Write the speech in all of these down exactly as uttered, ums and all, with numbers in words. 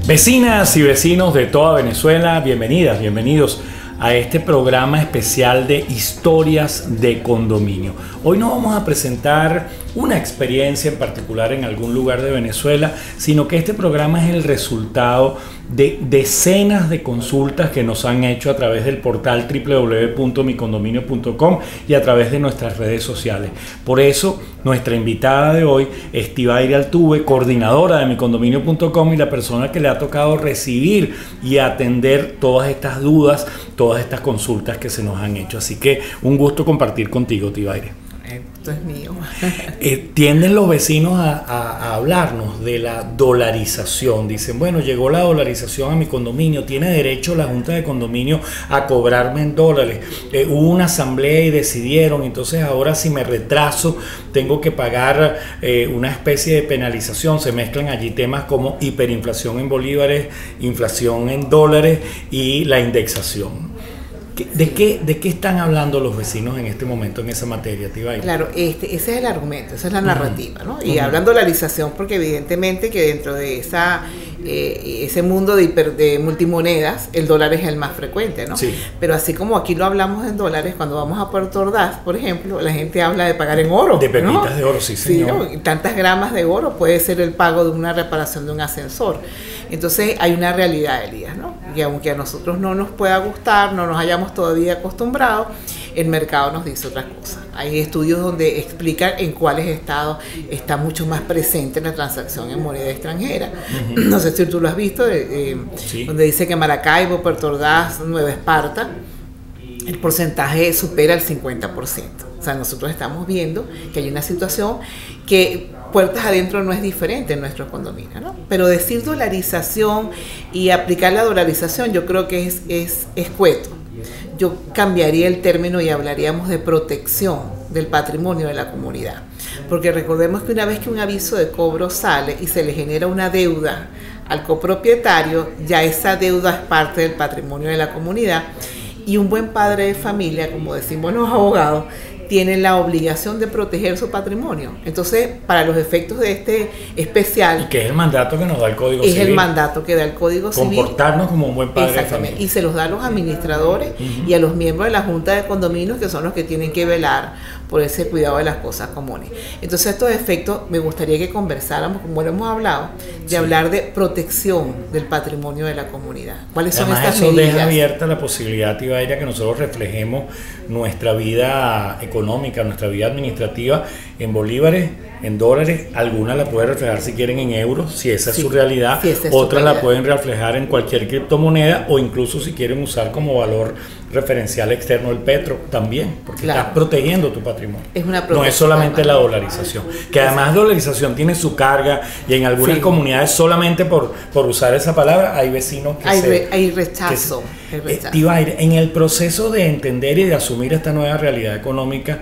Vecinas y vecinos de toda Venezuela, bienvenidas, bienvenidos a este programa especial de historias de condominio. Hoy no vamos a presentar una experiencia en particular en algún lugar de Venezuela, sino que este programa es el resultado de decenas de consultas que nos han hecho a través del portal doble u doble u doble u punto mi condominio punto com y a través de nuestras redes sociales. Por eso, nuestra invitada de hoy es Tibaire Altuve, coordinadora de mi condominio punto com y la persona que le ha tocado recibir y atender todas estas dudas, todas estas consultas que se nos han hecho. Así que un gusto compartir contigo, Tibaire. Esto es mío. Eh, tienden los vecinos a, a, a hablarnos de la dolarización. Dicen, bueno, llegó la dolarización a mi condominio, tiene derecho la Junta de Condominio a cobrarme en dólares. Eh, hubo una asamblea y decidieron, entonces ahora si me retraso tengo que pagar eh, una especie de penalización. Se mezclan allí temas como hiperinflación en bolívares, inflación en dólares y la indexación. ¿De qué, ¿De qué están hablando los vecinos en este momento en esa materia, Tibaire? Claro, este, ese es el argumento, esa es la narrativa, ¿no? Y uh-huh. hablan de dolarización porque evidentemente que dentro de esa, eh, ese mundo de, hiper, de multimonedas, el dólar es el más frecuente, ¿no? Sí. Pero así como aquí lo hablamos en dólares, cuando vamos a Puerto Ordaz, por ejemplo, la gente habla de pagar en oro. De pepitas, ¿no? De oro, sí, señor. Sí, ¿no? Tantas gramas de oro puede ser el pago de una reparación de un ascensor. Entonces hay una realidad, Elías, ¿no? Y aunque a nosotros no nos pueda gustar, no nos hayamos todavía acostumbrado, el mercado nos dice otras cosas. Hay estudios donde explican en cuáles estados está mucho más presente la transacción en moneda extranjera. Uh-huh. No sé si tú lo has visto, eh, sí. donde dice que Maracaibo, Puerto Ordaz, Nueva Esparta, el porcentaje supera el cincuenta por ciento. O sea, nosotros estamos viendo que hay una situación que puertas adentro no es diferente en nuestros condominios, ¿no? Pero decir dolarización y aplicar la dolarización yo creo que es, es escueto. Yo cambiaría el término y hablaríamos de protección del patrimonio de la comunidad. Porque recordemos que una vez que un aviso de cobro sale y se le genera una deuda al copropietario, ya esa deuda es parte del patrimonio de la comunidad y un buen padre de familia, como decimos los abogados, tiene la obligación de proteger su patrimonio. Entonces, para los efectos de este especial... Y que es el mandato que nos da el Código es Civil. Es el mandato que da el Código Civil. Comportarnos como un buen padre de familia. Y se los da a los administradores uh-huh. y a los miembros de la Junta de Condominios, que son los que tienen que velar por ese cuidado de las cosas comunes. Entonces, estos efectos me gustaría que conversáramos, como lo hemos hablado, de sí. hablar de protección del patrimonio de la comunidad. ¿Cuáles son Además, estas eso medidas? Deja abierta la posibilidad, Tibaire, que nosotros reflejemos nuestra vida económica, nuestra vida administrativa en bolívares, en dólares. Algunas la pueden reflejar si quieren en euros, si esa sí, es su realidad. Si es Otras su la pueden reflejar en cualquier criptomoneda o incluso si quieren usar como valor referencial externo el petro también, porque claro. estás protegiendo tu patrimonio. Es una no es solamente la dolarización, que además dolarización tiene su carga y en algunas sí. comunidades solamente por, por usar esa palabra hay vecinos que hay, se... Re, hay rechazo. Que se, hay rechazo. Eh, Tibaire, en el proceso de entender y de asumir esta nueva realidad económica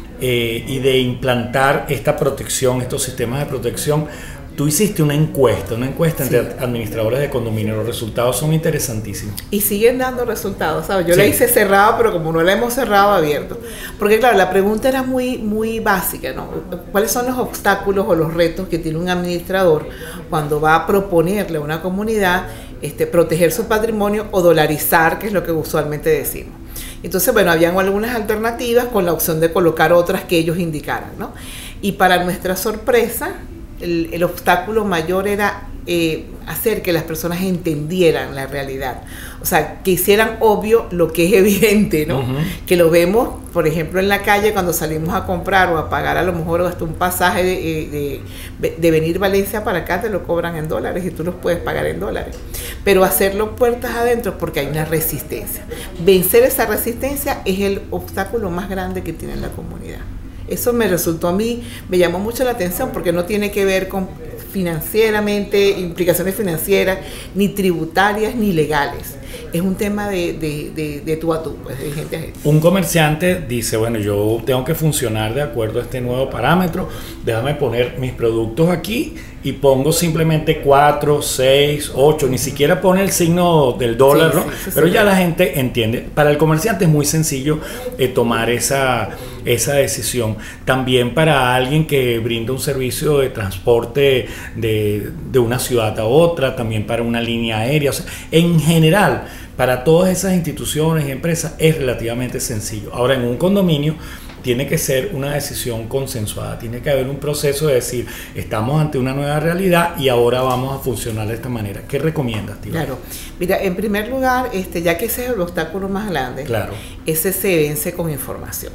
eh, y de implantar esta protección, estos sistemas de protección, tú hiciste una encuesta, una encuesta sí. entre administradores de condominio. Los resultados son interesantísimos. Y siguen dando resultados, ¿sabes? Yo sí. la hice cerrada, pero como no la hemos cerrado, abierto. Porque claro, la pregunta era muy, muy básica, ¿no? ¿Cuáles son los obstáculos o los retos que tiene un administrador cuando va a proponerle a una comunidad este, proteger su patrimonio o dolarizar, que es lo que usualmente decimos? Entonces, bueno, habían algunas alternativas con la opción de colocar otras que ellos indicaran, ¿no? Y para nuestra sorpresa, El, el obstáculo mayor era eh, hacer que las personas entendieran la realidad, o sea, que hicieran obvio lo que es evidente, ¿no? Uh-huh. Que lo vemos, por ejemplo, en la calle cuando salimos a comprar o a pagar a lo mejor hasta un pasaje de, de, de venir Valencia para acá, te lo cobran en dólares y tú los puedes pagar en dólares, pero hacerlo puertas adentro porque hay una resistencia. Vencer esa resistencia es el obstáculo más grande que tiene la comunidad. Eso me resultó a mí, me llamó mucho la atención porque no tiene que ver con financieramente, implicaciones financieras, ni tributarias, ni legales. Es un tema de, de, de, de tú a tú, pues, de gente a gente. Un comerciante dice, bueno, yo tengo que funcionar de acuerdo a este nuevo parámetro, déjame poner mis productos aquí y pongo simplemente cuatro, seis, ocho, ni siquiera pone el signo del dólar, sí, ¿no? Sí, sí, pero sí, ya sí. La gente entiende. Para el comerciante es muy sencillo eh, tomar esa, esa decisión. También para alguien que brinda un servicio de transporte de, de una ciudad a otra, también para una línea aérea, o sea, en general, para todas esas instituciones y empresas es relativamente sencillo. Ahora, en un condominio tiene que ser una decisión consensuada, tiene que haber un proceso de decir, estamos ante una nueva realidad y ahora vamos a funcionar de esta manera. ¿Qué recomiendas, tío? Claro, mira, en primer lugar, este, ya que ese es el obstáculo más grande, claro. Ese se vence con información,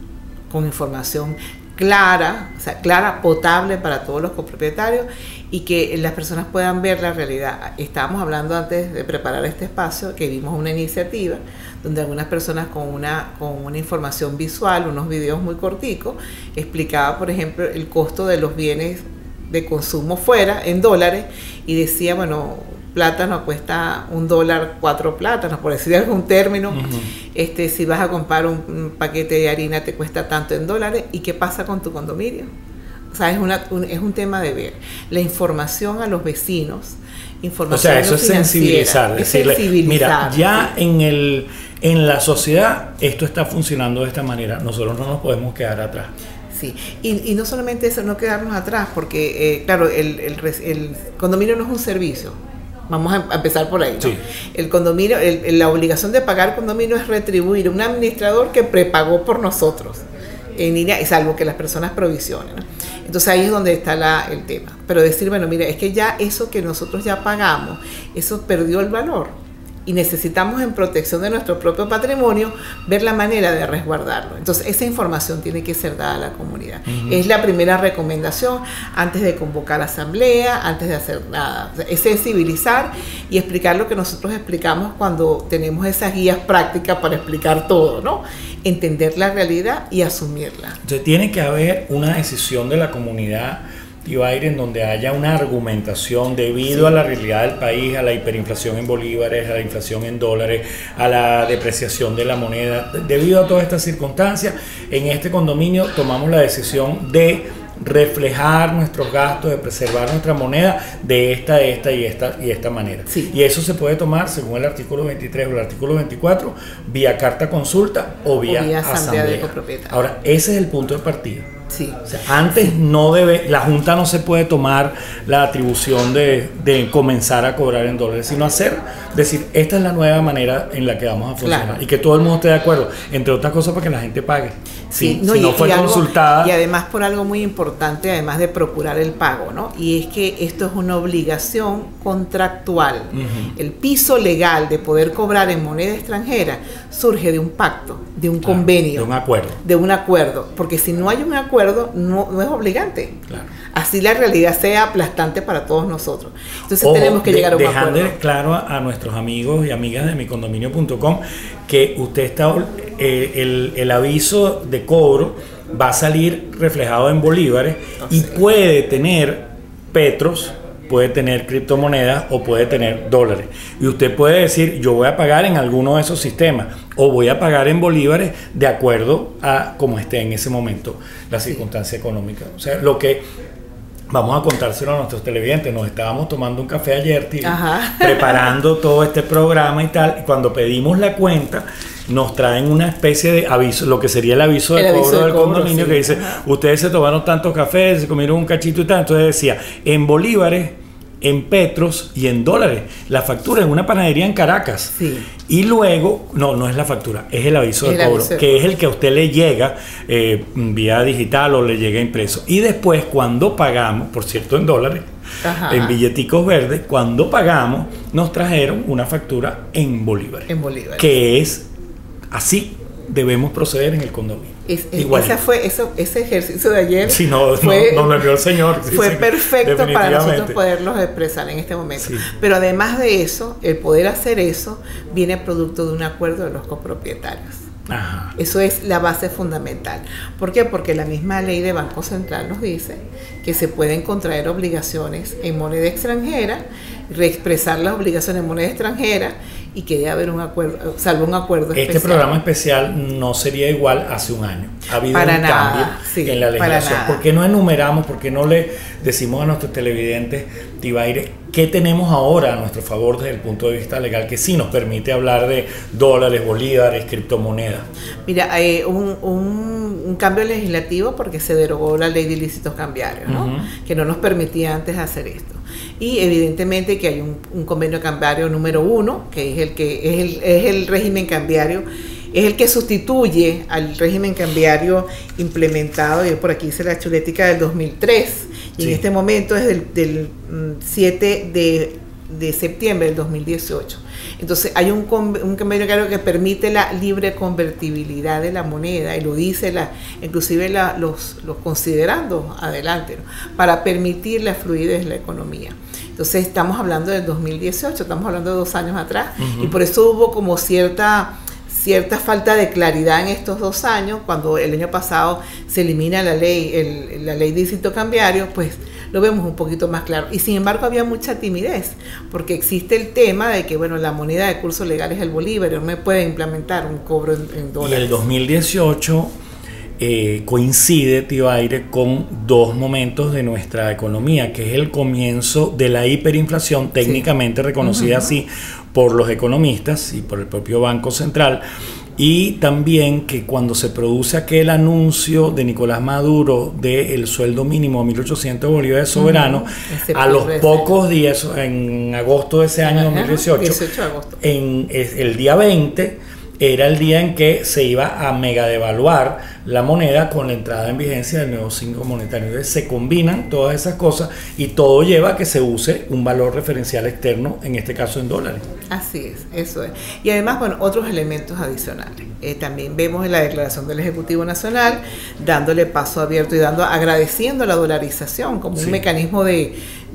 con información clara, o sea, clara, potable para todos los copropietarios y que las personas puedan ver la realidad. Estábamos hablando antes de preparar este espacio que vimos una iniciativa donde algunas personas con una, con una información visual, unos videos muy corticos, explicaba, por ejemplo, el costo de los bienes de consumo fuera en dólares y decía, bueno, plátano cuesta un dólar, cuatro plátanos, por decir algún término. Uh-huh. Este, si vas a comprar un, un paquete de harina te cuesta tanto en dólares. ¿Y qué pasa con tu condominio? O sea, es, una, un, es un tema de ver. La información a los vecinos, información. O sea, eso es sensibilizar, es decirle, sensibilizar, mira, ya sí. en, el, en la sociedad esto está funcionando de esta manera, nosotros no nos podemos quedar atrás. Sí, y, y no solamente eso, no quedarnos atrás, porque, eh, claro, el, el, el condominio no es un servicio. Vamos a empezar por ahí, ¿no? Sí. El condominio, el, la obligación de pagar condominio es retribuir a un administrador que prepagó por nosotros, en línea, salvo que las personas provisionen, ¿no? Entonces ahí es donde está la, el tema. Pero decir, bueno, mira, es que ya eso que nosotros ya pagamos, eso perdió el valor. Y necesitamos, en protección de nuestro propio patrimonio, ver la manera de resguardarlo. Entonces esa información tiene que ser dada a la comunidad. Uh-huh. Es la primera recomendación antes de convocar asamblea, antes de hacer nada. O sea, es sensibilizar y explicar lo que nosotros explicamos cuando tenemos esas guías prácticas para explicar todo, ¿no? Entender la realidad y asumirla. Entonces tiene que haber una decisión de la comunidad, Ibaire, en donde haya una argumentación debido sí. a la realidad del país, a la hiperinflación en bolívares, a la inflación en dólares, a la depreciación de la moneda. Debido a todas estas circunstancias, en este condominio tomamos la decisión de reflejar nuestros gastos, de preservar nuestra moneda de esta, esta y esta y esta manera. Sí. Y eso se puede tomar, según el artículo veintitrés o el artículo veinticuatro, vía carta consulta o vía, o vía asamblea. asamblea de copropietarios. Ahora, ese es el punto de partida. Sí. O sea, antes no debe, la Junta no se puede tomar la atribución de, de comenzar a cobrar en dólares, sino hacer, decir, esta es la nueva manera en la que vamos a funcionar, claro. Y que todo el mundo esté de acuerdo, entre otras cosas para que la gente pague. Sí, si no, si y, no fue y algo, consultada. Y además por algo muy importante, además de procurar el pago, ¿no? Y es que esto es una obligación contractual. Uh-huh. El piso legal de poder cobrar en moneda extranjera surge de un pacto, de un claro, convenio. De un acuerdo. De un acuerdo, porque si no hay un acuerdo, no, no es obligante. Claro. Así la realidad sea aplastante para todos nosotros. Entonces Ojo, tenemos que de, llegar a un acuerdo. Dejando claro a, a nuestros amigos y amigas de mi condominio punto com que usted está, eh, el, el aviso de cobro va a salir reflejado en bolívares no y sé. puede tener petros, puede tener criptomonedas o puede tener dólares. Y usted puede decir, yo voy a pagar en alguno de esos sistemas o voy a pagar en bolívares de acuerdo a cómo esté en ese momento la circunstancia sí. económica. O sea, lo que vamos a contárselo a nuestros televidentes. Nos estábamos tomando un café ayer, tío, preparando todo este programa y tal. Y cuando pedimos la cuenta, nos traen una especie de aviso, lo que sería el aviso de el cobro aviso del cobro, condominio, sí. que dice, ajá. ustedes se tomaron tantos cafés, se comieron un cachito y tal. Entonces decía, en bolívares, en petros y en dólares. La factura en una panadería en Caracas. Sí. Y luego, no, no es la factura, es el aviso de cobro, aviso. que es el que a usted le llega eh, vía digital o le llega impreso. Y después, cuando pagamos, por cierto, en dólares, ajá. en billeticos verdes, cuando pagamos, nos trajeron una factura en bolívares. En bolívares. Que es así debemos proceder en el condominio. Es, esa fue, eso, ese ejercicio de ayer sí, no, fue, no, no lo envió el señor. Fue sí, perfecto para nosotros poderlos expresar en este momento. Sí. Pero además de eso, el poder hacer eso viene producto de un acuerdo de los copropietarios. Ajá. Eso es la base fundamental. ¿Por qué? Porque la misma ley de Banco Central nos dice que se pueden contraer obligaciones en moneda extranjera, reexpresar las obligaciones en moneda extranjera y que debe haber un acuerdo, salvo un acuerdo este especial. programa especial no sería igual hace un año. Ha habido para un nada, cambio sí, en la legislación. para ¿Por qué no enumeramos, por qué no le decimos a nuestros televidentes, Tibaire, qué tenemos ahora a nuestro favor desde el punto de vista legal que sí nos permite hablar de dólares, bolívares, criptomonedas? Mira, eh, un, un, un cambio legislativo porque se derogó la ley de ilícitos cambiarios, ¿no? Uh-huh. Que no nos permitía antes hacer esto. Y evidentemente que hay un, un convenio cambiario número uno, que es el que es el, es el régimen cambiario, es el que sustituye al régimen cambiario implementado, y por aquí hice la chuletica del dos mil tres, y sí. En este momento es del, del siete de septiembre del dos mil dieciocho. Entonces hay un, un convenio que permite la libre convertibilidad de la moneda, y lo dice la, inclusive la, los, los considerando adelante, ¿no? Para permitir la fluidez de la economía. Entonces estamos hablando del dos mil dieciocho, estamos hablando de dos años atrás, uh-huh. Y por eso hubo como cierta cierta falta de claridad en estos dos años. Cuando el año pasado se elimina la ley, el, la ley de ilícito cambiario, pues lo vemos un poquito más claro. Y sin embargo había mucha timidez, porque existe el tema de que, bueno, la moneda de curso legal es el bolívar, no me puede implementar un cobro en, en dólares. Y el dos mil dieciocho eh, coincide, Tibaire, con dos momentos de nuestra economía, que es el comienzo de la hiperinflación, técnicamente sí. reconocida uh-huh. así por los economistas y por el propio Banco Central, y también que cuando se produce aquel anuncio de Nicolás Maduro del sueldo mínimo de mil ochocientos bolívares soberano, uh-huh. a los pocos días, en agosto de ese año, uh-huh. dos mil dieciocho, dieciocho de agosto. En el día veinte, era el día en que se iba a mega devaluar la moneda con la entrada en vigencia del nuevo signo monetario. Entonces se combinan todas esas cosas y todo lleva a que se use un valor referencial externo, en este caso en dólares. Así es, eso es. Y además, bueno, otros elementos adicionales. Eh, también vemos en la declaración del Ejecutivo Nacional dándole paso abierto y dando agradeciendo la dolarización como sí. un mecanismo de...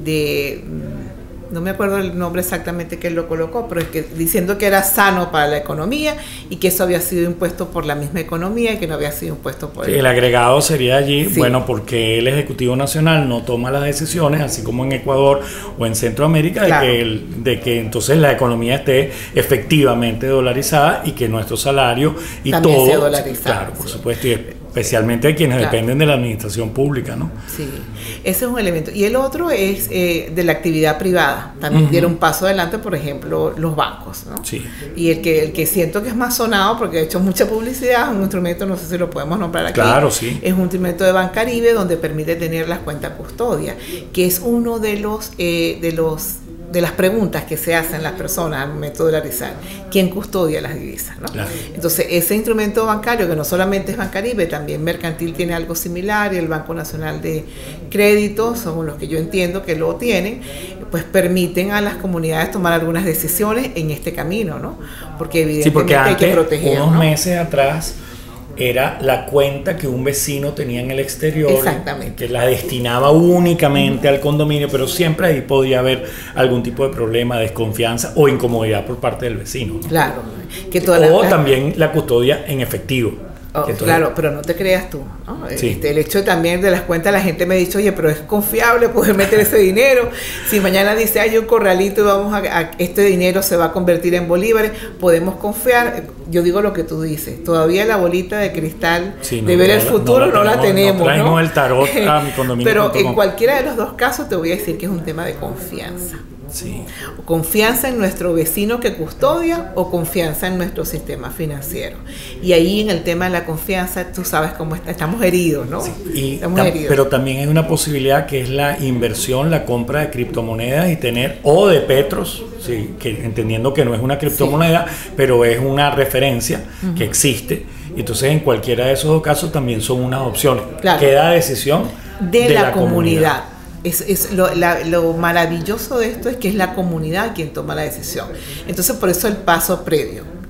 de no me acuerdo el nombre exactamente que él lo colocó, pero es que diciendo que era sano para la economía y que eso había sido impuesto por la misma economía y que no había sido impuesto por sí, el agregado sería allí, sí. bueno, porque el Ejecutivo Nacional no toma las decisiones, así como en Ecuador o en Centroamérica, claro. de, que el, de que entonces la economía esté efectivamente dolarizada y que nuestro salario y también todo, sea dolarizado, claro, por sí. supuesto, y especialmente de quienes claro. dependen de la administración pública, ¿no? Sí, ese es un elemento. Y el otro es eh, de la actividad privada. También uh-huh. dieron un paso adelante, por ejemplo, los bancos, ¿no? Sí. Y el que, el que siento que es más sonado, porque ha hecho mucha publicidad, es un instrumento, no sé si lo podemos nombrar aquí. Claro, sí. Es un instrumento de Bancaribe donde permite tener las cuentas custodia, que es uno de los, eh, de los de las preguntas que se hacen las personas al momento de dolarizar. ¿Quién custodia las divisas? ¿No? Claro. Entonces, ese instrumento bancario, que no solamente es Bancaribe, también Mercantil tiene algo similar, y el Banco Nacional de Crédito, son los que yo entiendo que lo tienen, pues permiten a las comunidades tomar algunas decisiones en este camino, ¿no? Porque evidentemente sí, porque hay que proteger. Unos ¿no? meses atrás era la cuenta que un vecino tenía en el exterior, que la destinaba únicamente al condominio, pero siempre ahí podía haber algún tipo de problema, desconfianza o incomodidad por parte del vecino. Claro. Que toda o la, también la custodia en efectivo. Oh, claro, pero no te creas tú, ¿no? Sí. Este, el hecho también de las cuentas, la gente me ha dicho, oye, pero es confiable poder meter ese dinero. Si mañana dice, hay un corralito y vamos a, a este dinero se va a convertir en bolívares, podemos confiar. Yo digo lo que tú dices, todavía la bolita de cristal sí, no, de ver el futuro no, no la tenemos, no traemos ¿no? el tarot a mi condominio. Pero en cualquiera de los dos casos te voy a decir que es un tema de confianza. Sí. Confianza en nuestro vecino que custodia o confianza en nuestro sistema financiero. Y ahí en el tema de la confianza, tú sabes cómo está, estamos heridos, ¿no? Sí. Y estamos tam- heridos. Pero también hay una posibilidad que es la inversión, la compra de criptomonedas y tener, o de Petros, sí, que entendiendo que no es una criptomoneda, sí. pero es una referencia uh-huh. que existe. Entonces en cualquiera de esos dos casos también son unas opciones. Claro. Queda decisión de, de la, la comunidad. comunidad. Es, es lo, la, lo maravilloso de esto es que es la comunidad quien toma la decisión. Entonces, por eso el paso previo.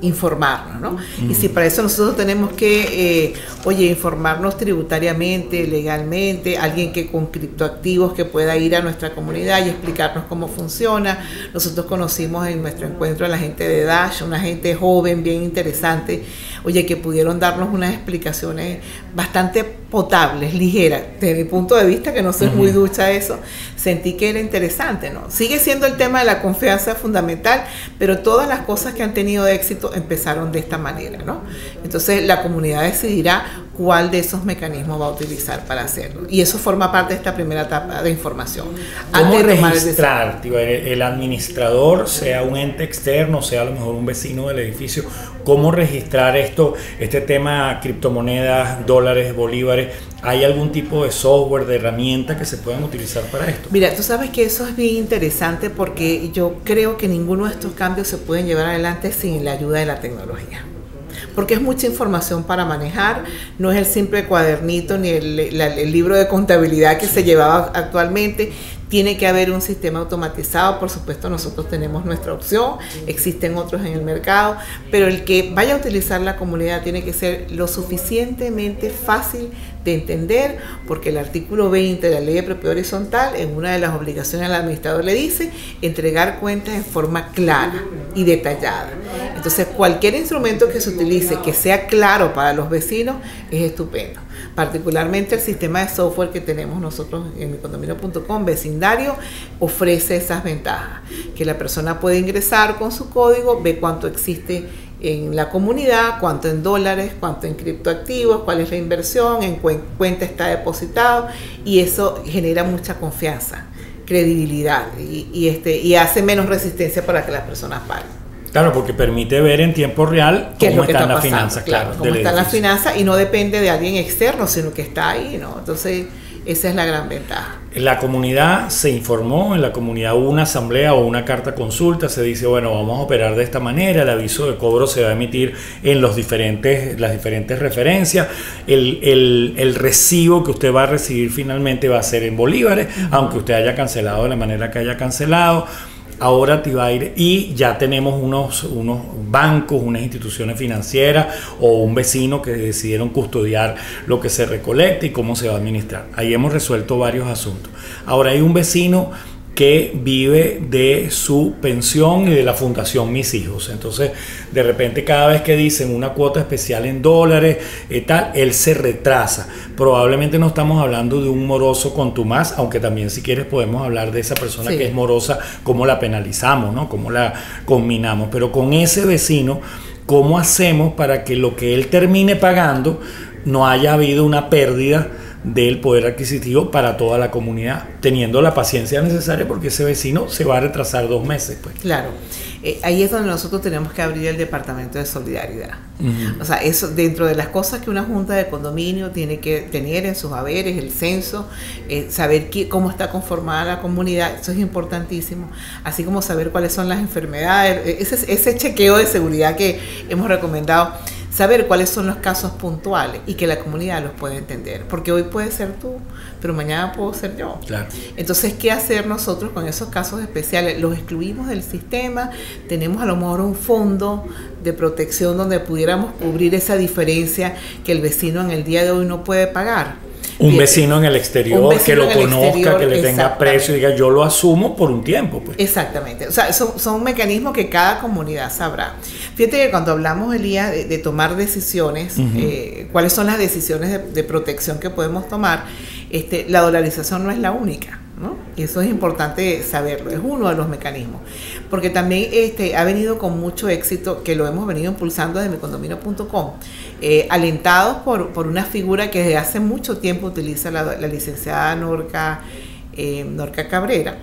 informarnos, ¿no? Uh-huh. Y si para eso nosotros tenemos que, eh, oye, informarnos tributariamente, legalmente, alguien que con criptoactivos que pueda ir a nuestra comunidad y explicarnos cómo funciona. Nosotros conocimos en nuestro encuentro a la gente de Dash, una gente joven, bien interesante, oye, que pudieron darnos unas explicaciones bastante potables, ligeras. Desde mi punto de vista, que no soy uh-huh. muy ducha de eso, sentí que era interesante, ¿no? Sigue siendo el tema de la confianza fundamental, pero todas las cosas que han tenido éxito empezaron de esta manera, ¿no? Entonces la comunidad decidirá cuál de esos mecanismos va a utilizar para hacerlo. Y eso forma parte de esta primera etapa de información. ¿Cómo registrar? El, el administrador, sea un ente externo, sea a lo mejor un vecino del edificio, ¿cómo registrar esto, este tema criptomonedas, dólares, bolívares? ¿Hay algún tipo de software, de herramienta que se puedan utilizar para esto? Mira, tú sabes que eso es bien interesante porque yo creo que ninguno de estos cambios se pueden llevar adelante sin la ayuda de la tecnología. Porque es mucha información para manejar, no es el simple cuadernito ni el, la, el libro de contabilidad que se llevaba actualmente. Tiene que haber un sistema automatizado, por supuesto nosotros tenemos nuestra opción, existen otros en el mercado, pero el que vaya a utilizar la comunidad tiene que ser lo suficientemente fácil de entender, porque el artículo veinte de la Ley de Propiedad Horizontal, en una de las obligaciones al administrador le dice entregar cuentas en forma clara y detallada. Entonces cualquier instrumento que se utilice que sea claro para los vecinos es estupendo. Particularmente el sistema de software que tenemos nosotros en mi condominio punto com, Vecindario, ofrece esas ventajas, que la persona puede ingresar con su código, ve cuánto existe en la comunidad, cuánto en dólares, cuánto en criptoactivos, cuál es la inversión, en cu cuenta está depositado, y eso genera mucha confianza, credibilidad y, y, este, y hace menos resistencia para que las personas paguen. Claro, porque permite ver en tiempo real cómo están las finanzas, claro, cómo están las finanzas, y no depende de alguien externo, sino que está ahí, ¿no? Entonces, esa es la gran ventaja. La comunidad se informó, en la comunidad hubo una asamblea o una carta consulta, se dice, bueno, vamos a operar de esta manera, el aviso de cobro se va a emitir en los diferentes, las diferentes referencias, el, el, el recibo que usted va a recibir finalmente va a ser en bolívares, uh-huh. aunque usted haya cancelado de la manera que haya cancelado. Ahora Tibaire, y ya tenemos unos, unos bancos, unas instituciones financieras o un vecino que decidieron custodiar lo que se recolecta y cómo se va a administrar. Ahí hemos resuelto varios asuntos. Ahora hay un vecino que vive de su pensión y de la fundación Mis Hijos. Entonces, de repente, cada vez que dicen una cuota especial en dólares, y tal, él se retrasa. Probablemente no estamos hablando de un moroso contumaz, aunque también, si quieres, podemos hablar de esa persona sí. que es morosa, cómo la penalizamos, ¿no? Cómo la conminamos. Pero con ese vecino, ¿cómo hacemos para que lo que él termine pagando no haya habido una pérdida del poder adquisitivo para toda la comunidad, teniendo la paciencia necesaria, porque ese vecino se va a retrasar dos meses? Pues. Claro, eh, ahí es donde nosotros tenemos que abrir el departamento de solidaridad. Uh-huh. O sea, eso dentro de las cosas que una junta de condominio tiene que tener en sus haberes, el censo, eh, saber qué, cómo está conformada la comunidad, eso es importantísimo, así como saber cuáles son las enfermedades, ese, ese chequeo de seguridad que hemos recomendado, saber cuáles son los casos puntuales y que la comunidad los pueda entender, porque hoy puede ser tú, pero mañana puedo ser yo. Claro. Entonces, ¿qué hacer nosotros con esos casos especiales? Los excluimos del sistema, tenemos a lo mejor un fondo de protección donde pudiéramos cubrir esa diferencia que el vecino en el día de hoy no puede pagar. Un vecino en el exterior que lo conozca, exterior, que le tenga precio y diga, yo lo asumo por un tiempo. Pues. Exactamente. O sea, son, son mecanismos que cada comunidad sabrá. Fíjate que cuando hablamos, Elías, de, de tomar decisiones, uh-huh. eh, cuáles son las decisiones de, de protección que podemos tomar, este, la dolarización no es la única, ¿no? Y eso es importante saberlo, es uno de los mecanismos, porque también este, ha venido con mucho éxito, que lo hemos venido impulsando desde mi condominio punto com, eh, alentados por, por una figura que desde hace mucho tiempo utiliza la, la licenciada Norca, eh, Norca Cabrera,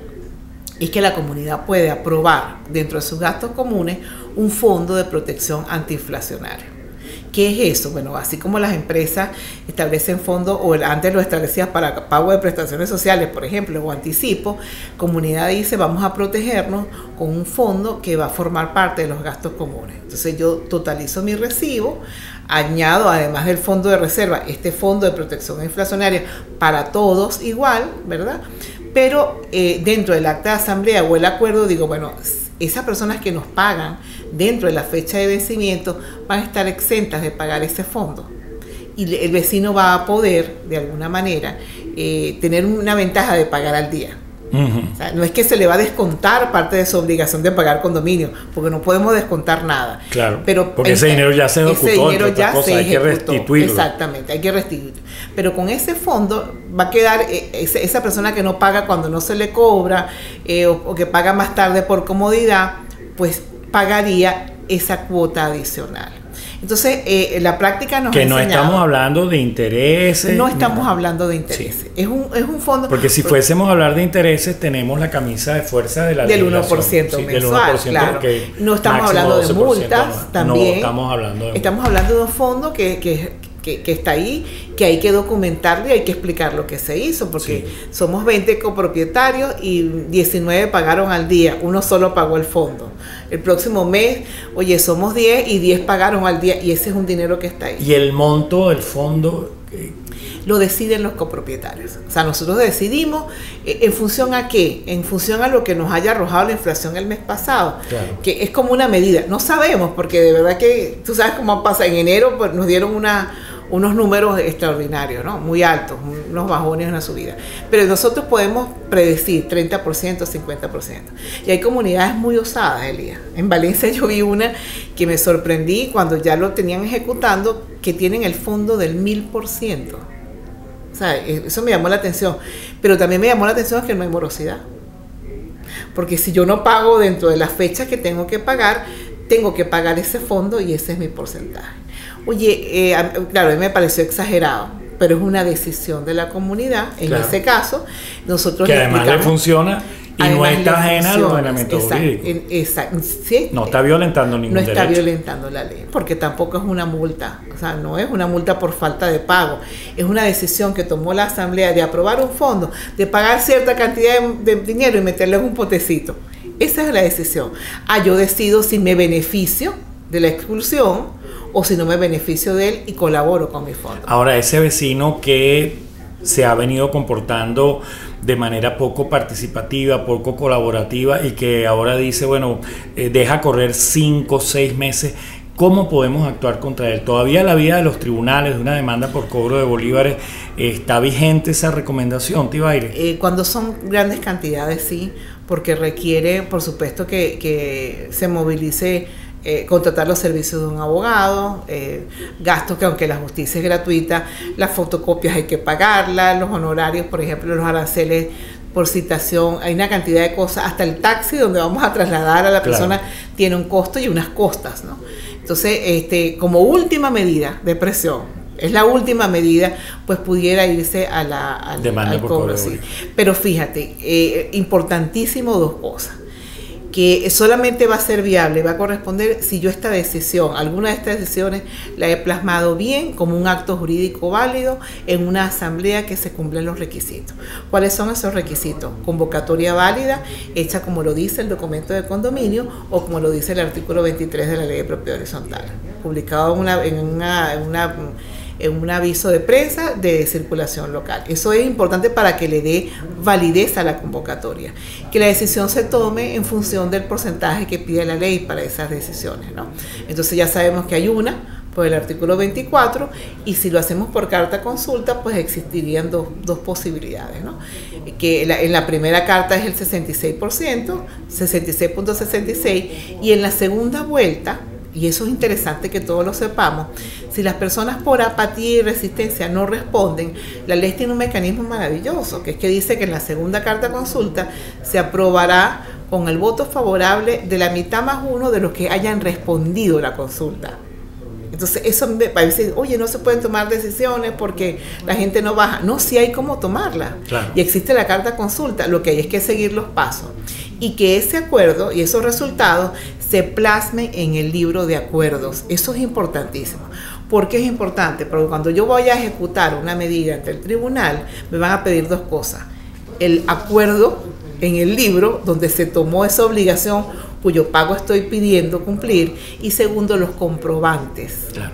y es que la comunidad puede aprobar dentro de sus gastos comunes un fondo de protección antiinflacionario. ¿Qué es eso? Bueno, así como las empresas establecen fondos, o antes lo establecían para pago de prestaciones sociales, por ejemplo, o anticipo, comunidad dice, vamos a protegernos con un fondo que va a formar parte de los gastos comunes. Entonces yo totalizo mi recibo, añado además del fondo de reserva, este fondo de protección inflacionaria para todos igual, ¿verdad? Pero eh, dentro del acta de asamblea o el acuerdo digo, bueno, esas personas que nos pagan dentro de la fecha de vencimiento van a estar exentas de pagar ese fondo. Y el vecino va a poder, de alguna manera, eh, tener una ventaja de pagar al día. Uh-huh. O sea, no es que se le va a descontar parte de su obligación de pagar condominio, porque no podemos descontar nada. Claro, pero porque ese dinero ya se ejecutó, ese dinero ya cosa, se hay que restituirlo. Exactamente, hay que restituirlo. Pero con ese fondo va a quedar eh, esa, esa persona que no paga cuando no se le cobra, eh, o, o que paga más tarde por comodidad, pues pagaría esa cuota adicional. Entonces, eh, la práctica nos que ha no enseñado, estamos hablando de intereses. No estamos no. hablando de intereses. Sí. Es un es un fondo. Porque si fuésemos a hablar de intereses, tenemos la camisa de fuerza de la del uno por ciento sí, mensual. Del uno por ciento, claro. No estamos hablando de multas, no, también. No estamos hablando de Estamos hablando de un fondo que, que Que, que está ahí, que hay que documentarlo y hay que explicar lo que se hizo, porque sí. somos veinte copropietarios y diecinueve pagaron al día, uno solo pagó el fondo. El próximo mes, oye, somos diez y diez pagaron al día, y ese es un dinero que está ahí. ¿Y el monto del fondo? Lo deciden los copropietarios. O sea, nosotros decidimos eh, en función a qué, en función a lo que nos haya arrojado la inflación el mes pasado, claro. que es como una medida. No sabemos, porque de verdad que tú sabes cómo pasa. En enero pues, nos dieron una, unos números extraordinarios, ¿no? Muy altos, unos bajones, una subida. Pero nosotros podemos predecir treinta por ciento, cincuenta por ciento. Y hay comunidades muy osadas, Elías. En Valencia yo vi una que me sorprendí cuando ya lo tenían ejecutando, que tienen el fondo del mil por ciento. O sea, eso me llamó la atención. Pero también me llamó la atención que no hay morosidad. Porque si yo no pago dentro de las fechas que tengo que pagar, tengo que pagar ese fondo y ese es mi porcentaje. Oye, eh, claro, a mí me pareció exagerado, pero es una decisión de la comunidad. En claro. ese caso, nosotros que le además le funciona y no está ajena al ordenamiento jurídico. Exacto. Sí, no está violentando ningún derecho. No está derecho. violentando la ley, porque tampoco es una multa. O sea, no es una multa por falta de pago. Es una decisión que tomó la Asamblea de aprobar un fondo, de pagar cierta cantidad de, de dinero y meterle en un potecito. Esa es la decisión. Ah, yo decido si me beneficio de la expulsión o si no me beneficio de él y colaboro con mi fondo. Ahora, ese vecino que se ha venido comportando de manera poco participativa, poco colaborativa y que ahora dice, bueno, eh, deja correr cinco o seis meses, ¿cómo podemos actuar contra él? Todavía la vía de los tribunales, de una demanda por cobro de bolívares, eh, ¿está vigente esa recomendación, Tibaire? Eh, cuando son grandes cantidades, sí, porque requiere, por supuesto, que, que se movilice Eh, contratar los servicios de un abogado, eh, gastos que aunque la justicia es gratuita, las fotocopias hay que pagarlas, los honorarios, por ejemplo, los aranceles por citación, hay una cantidad de cosas, hasta el taxi donde vamos a trasladar a la persona claro. tiene un costo y unas costas, ¿no? Entonces, este, como última medida de presión, es la última medida, pues pudiera irse a la, al, al cobro. Sí. Pero fíjate, eh, importantísimo dos cosas. Que solamente va a ser viable, va a corresponder si yo esta decisión, alguna de estas decisiones la he plasmado bien como un acto jurídico válido en una asamblea que se cumplen los requisitos. ¿Cuáles son esos requisitos? Convocatoria válida, hecha como lo dice el documento de condominio o como lo dice el artículo veintitrés de la Ley de Propiedad Horizontal, publicado en una, en una, en una en un aviso de prensa de circulación local. Eso es importante para que le dé validez a la convocatoria. Que la decisión se tome en función del porcentaje que pide la ley para esas decisiones, ¿no? Entonces ya sabemos que hay una por el artículo veinticuatro y si lo hacemos por carta consulta, pues existirían dos, dos posibilidades, ¿no? Que la, en la primera carta es el sesenta y seis por ciento, sesenta y seis punto sesenta y seis, y en la segunda vuelta, y eso es interesante que todos lo sepamos, si las personas por apatía y resistencia no responden, la ley tiene un mecanismo maravilloso, que es que dice que en la segunda carta consulta se aprobará con el voto favorable de la mitad más uno de los que hayan respondido la consulta. Entonces eso me parece, oye, no se pueden tomar decisiones porque la gente no baja. No, sí hay cómo tomarla. Claro. Y existe la carta consulta, lo que hay es que seguir los pasos. Y que ese acuerdo y esos resultados se plasmen en el libro de acuerdos. Eso es importantísimo. ¿Por qué es importante? Porque cuando yo voy a ejecutar una medida ante el tribunal, me van a pedir dos cosas. El acuerdo en el libro donde se tomó esa obligación cuyo pago estoy pidiendo cumplir, y segundo, los comprobantes. Claro.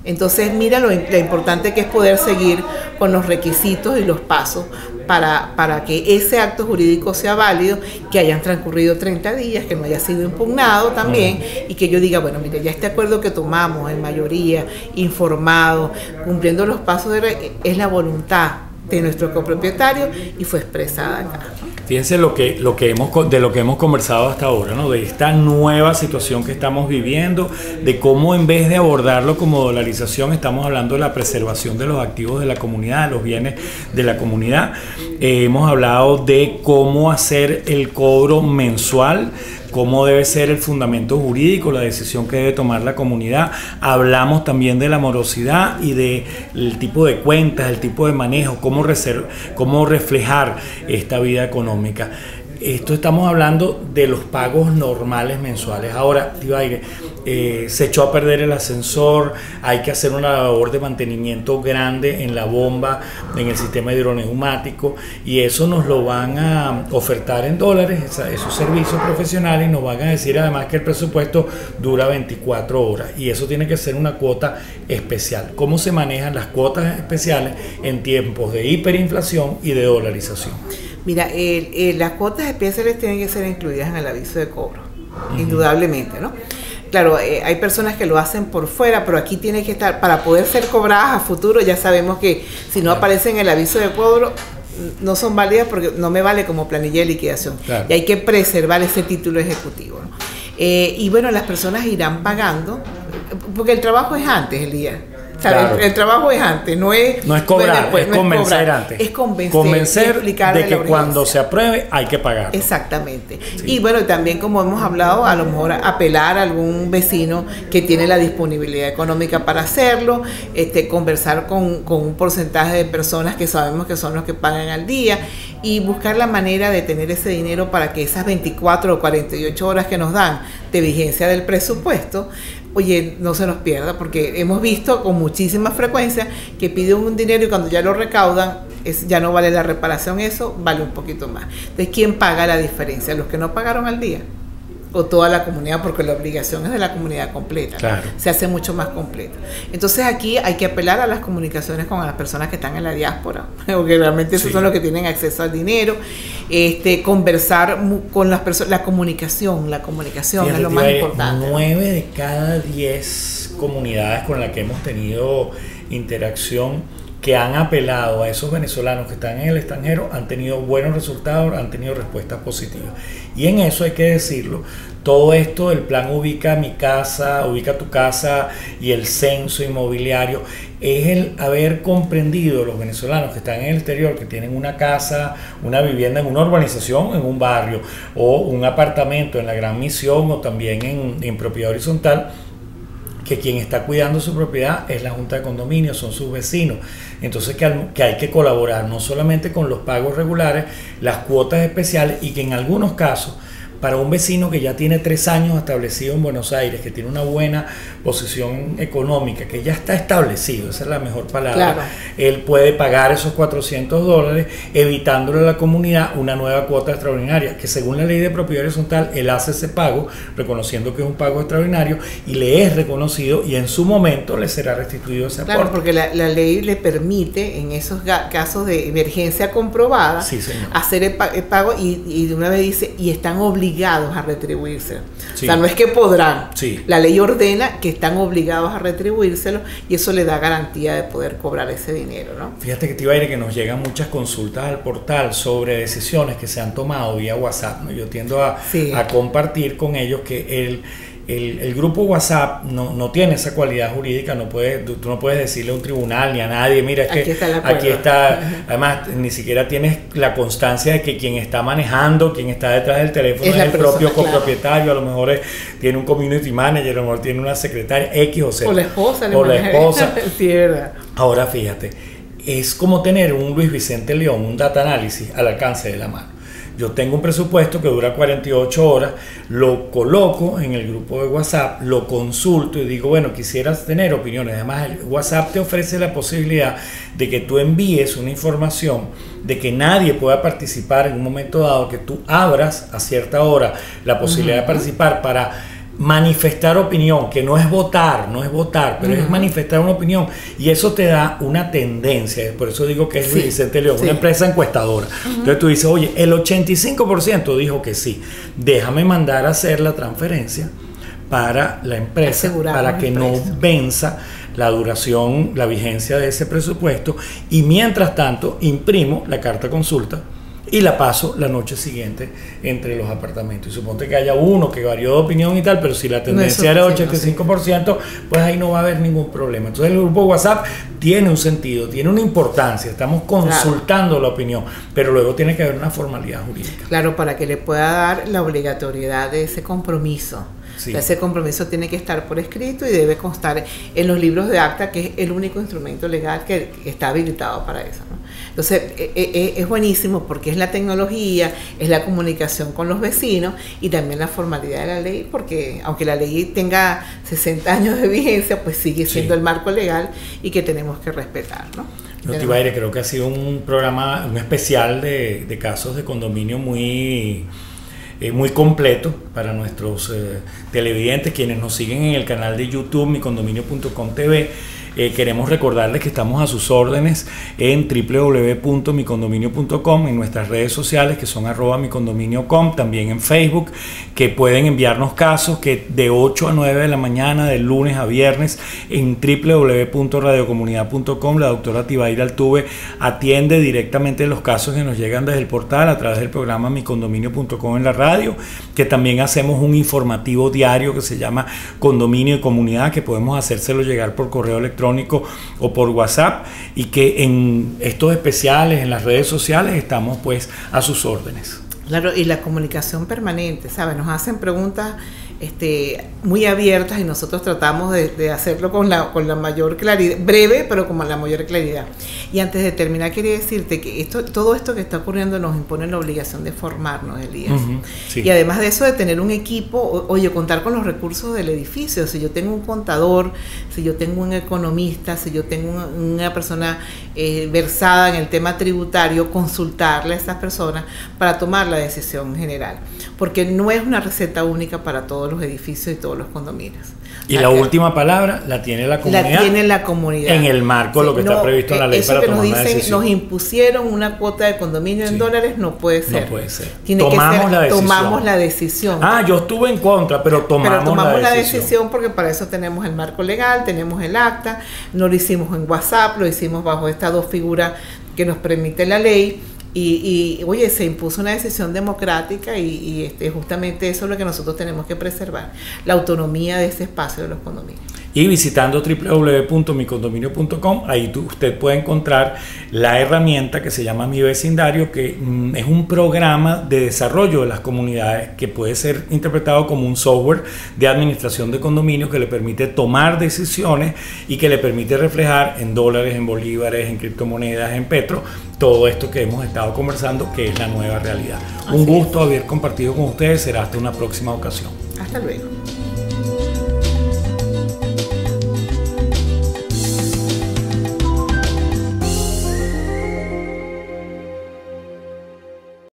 Entonces mira lo, lo importante que es poder seguir con los requisitos y los pasos para, para que ese acto jurídico sea válido, que hayan transcurrido treinta días, que no haya sido impugnado también, uh-huh. y que yo diga, bueno, mire, ya este acuerdo que tomamos en mayoría, informado, cumpliendo los pasos, de, es la voluntad de nuestro copropietario y fue expresada acá. Fíjense lo que, lo que hemos, de lo que hemos conversado hasta ahora, ¿no? De esta nueva situación que estamos viviendo, de cómo en vez de abordarlo como dolarización, estamos hablando de la preservación de los activos de la comunidad, de los bienes de la comunidad. Eh, hemos hablado de cómo hacer el cobro mensual, cómo debe ser el fundamento jurídico, la decisión que debe tomar la comunidad. Hablamos también de la morosidad y del tipo de cuentas, el tipo de manejo, cómo, reserv- cómo reflejar esta vida económica. Esto estamos hablando de los pagos normales mensuales. Ahora, Tibaire, eh, se echó a perder el ascensor, hay que hacer una labor de mantenimiento grande en la bomba, en el sistema hidroneumático, y eso nos lo van a ofertar en dólares, esa, esos servicios profesionales, y nos van a decir además que el presupuesto dura veinticuatro horas, y eso tiene que ser una cuota especial. ¿Cómo se manejan las cuotas especiales en tiempos de hiperinflación y de dolarización? Mira, eh, eh, las cuotas especiales tienen que ser incluidas en el aviso de cobro, uh-huh. indudablemente, ¿no? Claro, eh, hay personas que lo hacen por fuera, pero aquí tiene que estar, para poder ser cobradas a futuro, ya sabemos que si no aparece en el aviso de cobro, no son válidas porque no me vale como planilla de liquidación. Claro. Y hay que preservar ese título ejecutivo, ¿no? Eh, y bueno, las personas irán pagando, porque el trabajo es antes, Elías. Claro. El, el trabajo es antes, no es, no es cobrar, después, es no convencer es cobrar, antes. Es convencer, convencer de que la cuando se apruebe hay que pagar. Exactamente. Sí. Y bueno, también como hemos hablado, a lo mejor apelar a algún vecino que tiene la disponibilidad económica para hacerlo, este, conversar con, con un porcentaje de personas que sabemos que son los que pagan al día y buscar la manera de tener ese dinero para que esas veinticuatro o cuarenta y ocho horas que nos dan de vigencia del presupuesto, oye, no se nos pierda, porque hemos visto con muchísima frecuencia que piden un dinero y cuando ya lo recaudan, es, ya no vale la reparación, eso vale un poquito más. Entonces, ¿quién paga la diferencia? ¿Los que no pagaron al día? ¿O toda la comunidad? Porque la obligación es de la comunidad completa, claro. Se hace mucho más completa. Entonces aquí hay que apelar a las comunicaciones con las personas que están en la diáspora, porque realmente esos sí. son los que tienen acceso al dinero. Este, conversar con las personas, la comunicación, la comunicación Fíjate, es lo más importante. Nueve de cada diez comunidades con las que hemos tenido interacción que han apelado a esos venezolanos que están en el extranjero han tenido buenos resultados, han tenido respuestas positivas. Y en eso hay que decirlo, todo esto, el plan Ubica mi casa, Ubica tu casa y el censo inmobiliario, es el haber comprendido los venezolanos que están en el exterior, que tienen una casa, una vivienda en una urbanización, en un barrio, o un apartamento en la Gran Misión, o también en, en propiedad horizontal, que quien está cuidando su propiedad es la Junta de Condominio, son sus vecinos. Entonces que, al, que hay que colaborar no solamente con los pagos regulares, las cuotas especiales, y que en algunos casos, para un vecino que ya tiene tres años establecido en Buenos Aires, que tiene una buena posición económica, que ya está establecido, esa es la mejor palabra, claro. Él puede pagar esos cuatrocientos dólares, evitándole a la comunidad una nueva cuota extraordinaria, que según la ley de propiedad horizontal, él hace ese pago, reconociendo que es un pago extraordinario, y le es reconocido, y en su momento le será restituido ese aporte. Claro, porque la, la ley le permite, en esos casos de emergencia comprobada, sí, hacer el, el pago, y, y de una vez dice, y están obligados a retribuirse. Sí. O sea, no es que podrán. Sí. La ley ordena que están obligados a retribuírselo y eso le da garantía de poder cobrar ese dinero, ¿no? Fíjate que Tibaire, que nos llegan muchas consultas al portal sobre decisiones que se han tomado vía WhatsApp, ¿no? Yo tiendo a, sí. a compartir con ellos que el El, el grupo WhatsApp no, no tiene esa cualidad jurídica, no puede, tú, tú no puedes decirle a un tribunal ni a nadie, mira, es que aquí está, aquí está, además ni siquiera tienes la constancia de que quien está manejando, quien está detrás del teléfono es, es el persona, propio copropietario, claro. A lo mejor es, tiene un community manager, a lo mejor tiene una secretaria X o Z. O la esposa. O la esposa. Sí, es verdad. Ahora fíjate, es como tener un Luis Vicente León, un data análisis al alcance de la mano. Yo tengo un presupuesto que dura cuarenta y ocho horas, lo coloco en el grupo de WhatsApp, lo consulto y digo, bueno, quisieras tener opiniones. Además, el WhatsApp te ofrece la posibilidad de que tú envíes una información, de que nadie pueda participar en un momento dado, que tú abras a cierta hora la posibilidad uh-huh. de participar para manifestar opinión, que no es votar, no es votar, pero uh-huh. es manifestar una opinión, y eso te da una tendencia. Por eso digo que es sí, Vicente León, sí. una empresa encuestadora. Uh-huh. Entonces tú dices, oye, el ochenta y cinco por ciento dijo que sí, déjame mandar a hacer la transferencia para la empresa, asegurar para que no venza la duración, la vigencia de ese presupuesto, y mientras tanto imprimo la carta consulta y la paso la noche siguiente entre los apartamentos. Y suponte que haya uno que varió de opinión y tal, pero si la tendencia era el ochenta y cinco por ciento, pues ahí no va a haber ningún problema. Entonces el grupo WhatsApp tiene un sentido, tiene una importancia, estamos consultando claro. la opinión, pero luego tiene que haber una formalidad jurídica. Claro, para que le pueda dar la obligatoriedad de ese compromiso. Sí. Ese compromiso tiene que estar por escrito y debe constar en los libros de acta, que es el único instrumento legal que está habilitado para eso, ¿no? Entonces eh, eh, es buenísimo porque es la tecnología, es la comunicación con los vecinos y también la formalidad de la ley, porque aunque la ley tenga sesenta años de vigencia, pues sigue siendo sí. el marco legal y que tenemos que respetar, ¿no? Notivaire, creo que ha sido un programa, un especial de, de casos de condominio muy... Eh, muy completo para nuestros eh, televidentes, quienes nos siguen en el canal de YouTube mi condominio punto com T V. Eh, queremos recordarles que estamos a sus órdenes en doble u doble u doble u punto mi condominio punto com, en nuestras redes sociales que son arroba micondominio punto com, también en Facebook, que pueden enviarnos casos, que de ocho a nueve de la mañana, de lunes a viernes, en doble u doble u doble u punto radio comunidad punto com, la doctora Tibaira Altuve atiende directamente los casos que nos llegan desde el portal a través del programa mi condominio punto com en la radio, que también hacemos un informativo diario que se llama Condominio y Comunidad, que podemos hacérselo llegar por correo electrónico o por WhatsApp, y que en estos especiales en las redes sociales estamos pues a sus órdenes. Claro, y la comunicación permanente, ¿sabes? Nos hacen preguntas este, muy abiertas y nosotros tratamos de, de hacerlo con la, con la mayor claridad, breve, pero con la mayor claridad. Y antes de terminar, quería decirte que esto, todo esto que está ocurriendo nos impone la obligación de formarnos, Elías. Uh-huh, sí. Y además de eso, de tener un equipo, o, oye, contar con los recursos del edificio. Si yo tengo un contador, si yo tengo un economista, si yo tengo una, una persona eh, versada en el tema tributario, consultarle a estas personas para tomar la decisión general. Porque no es una receta única para todos los edificios y todos los condominios. Y la última palabra la tiene la comunidad. La tiene la comunidad. En el marco de sí, lo que no, está previsto en la ley eso para que tomar nos una dicen, decisión. Nos impusieron una cuota de condominio sí. en dólares, no puede ser. No puede ser. Tiene tomamos que ser, la decisión. Tomamos la decisión. Ah, yo estuve en contra, pero tomamos, pero tomamos la, la decisión. decisión porque para eso tenemos el marco legal, tenemos el acta, no lo hicimos en WhatsApp, lo hicimos bajo estas dos figuras que nos permite la ley. Y, y oye, se impuso una decisión democrática y, y este, justamente eso es lo que nosotros tenemos que preservar, la autonomía de ese espacio de los condominios. Y visitando doble u doble u doble u punto mi condominio punto com, ahí tú, usted puede encontrar la herramienta que se llama Mi Vecindario, que mm, es un programa de desarrollo de las comunidades que puede ser interpretado como un software de administración de condominios que le permite tomar decisiones y que le permite reflejar en dólares, en bolívares, en criptomonedas, en petro, todo esto que hemos estado conversando, que es la nueva realidad. Así un gusto es. haber compartido con ustedes. Será hasta una próxima ocasión. Hasta luego.